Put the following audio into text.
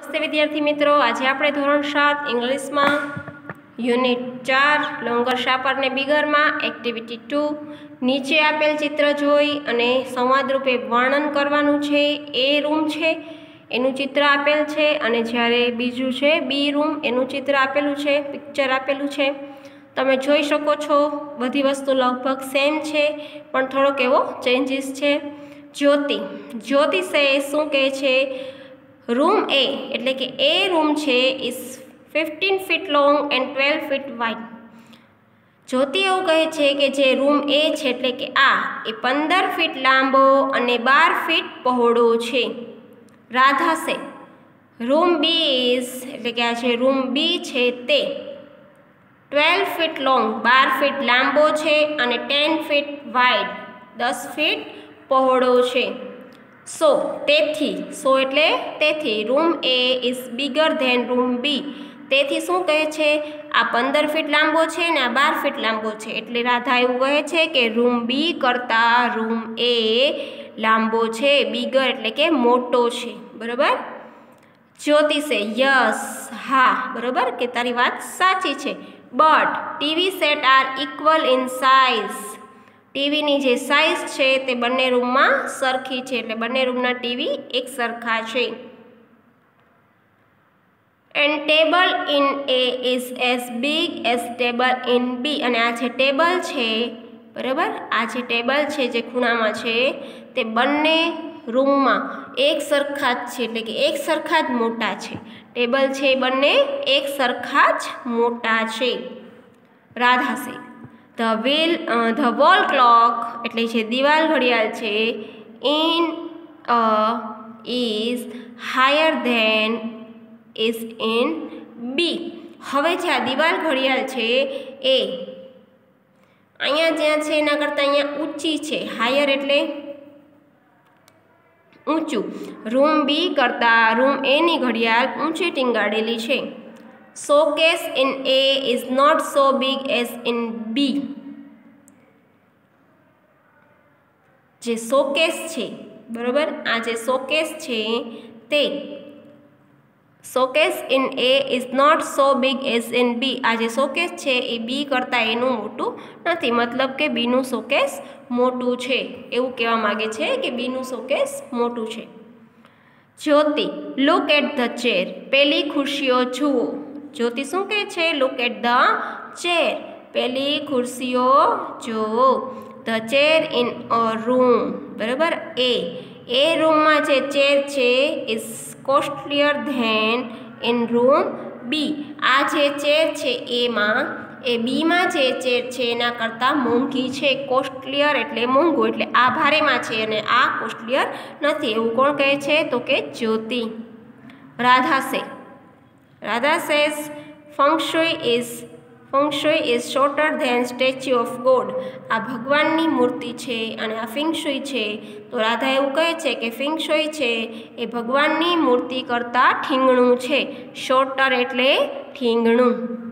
नमस्ते विद्यार्थी मित्रों, आज आपणे धोरण 7 इंग्लिश में यूनिट 4 लॉन्गर शार्पर ने बिगर में एक्टिविटी 2 नीचे आपेल चित्र जोई अने संवाद रूपे वर्णन करवानुं छे। ए रूम छे एनुं चित्र आपेल छे अने ज्यारे बीजुं छे बी रूम एनुं चित्र आपेलुं छे, पिक्चर आपेलुं छे। तमे जोई शको छो बधी वस्तु लगभग सेम छे पण थोड़ोक एवो चेन्जीस छे। ज्योति से शुं कहे छे, रूम ए एटले के ए रूम छे is 15 feet long and 12 feet wide. Jyoti एवुं कहे छे के जे रूम ए छे एटले के आ ए 15 फीट लांबो अने 12 फीट पहोळो छे। राधा से रूम बी इज एटले के आ जे रूम बी छे ते 12 फीट लॉन्ग 12 फीट लांबो छे अने 10 फीट वाइड 10 फीट पहोळो छे। सो एटले तेथी room A is bigger than room B. तेथी शुं कहे छे, आ 15 फीट लांबो छे ने आ 12 फीट लांबो छे एटले राधा एवुं कहे छे के रूम बी करता रूम ए लांबो छे। बिगर एटले के मोटो छे। बराबर। ज्योति से यस हाँ बराबर के तारी वात साची छे। But TV set are equal in size. TV नी जे साइज छे ते बंने रूम में सरखी छे एटले बंने रूमना टीवी एक सरखा छे। And table in A is as big as table in B. अने आ जे टेबल छे बराबर, आ जे टेबल छे जे खूणामां छे ते बंने रूम में एक सरखा ज छे एटले के एक सरखा ज मोटा छे। टेबल छे बंने एक सरखा ज मोटा छे। राधा से ધ વોલ ક્લોક એટલે છે દિવાલ ઘડિયાળ છે in is higher than is in B. હવે જે આ દિવાલ ઘડિયાળ છે એ અહીંયા જ્યાં છે એના કરતાં અહીંયા ઊંચી છે। હાયર એટલે ઊંચું। રૂમ બી કરતાં રૂમ એ ની ઘડિયાળ ઊંચી ટીંગાડેલી છે। Showcase in A is not so big as in B. जे शोकेस छे बराबर, आ जे शोकेस छे ते showcase in A is not so big as in B. आ जे शोकेस छे ए बी करता एनुं मोटुं नथी, मतलब के बी नुं शोकेस मोटुं छे एवुं कहेवा मांगे छे के बी नुं शोकेस मोटुं छे। Jyoti look at the chair. पेली खुर्शीओ जुओ। ज्योति शुं कहे छे, लुक एट ध चेर। पेली खुर्शीओ जुओ। The chair in a room બરાબર। એ રૂમમાં જે ચેર છે is costlier than in room B. આ જે ચેર છે એમાં એ બીમાં જે ચેર છે એના કરતાં મોંઘી છે। કોસ્ટલીયર એટલે મોંઘું, એટલે આ ભારેમાં છે અને આ કોસ્ટલીયર નથી એવું કોણ કહે છે તો કે Jyoti. Radha says feng shui is shorter than statue of god. आ भगवाननी मूर्ति छे अने आ फिंग शुई छे तो राधा एवुं कहे छे के फिंग शुई छे ए भगवाननी मूर्ति करता ठींगणुं छे। शॉर्टर एटले ठींगणुं।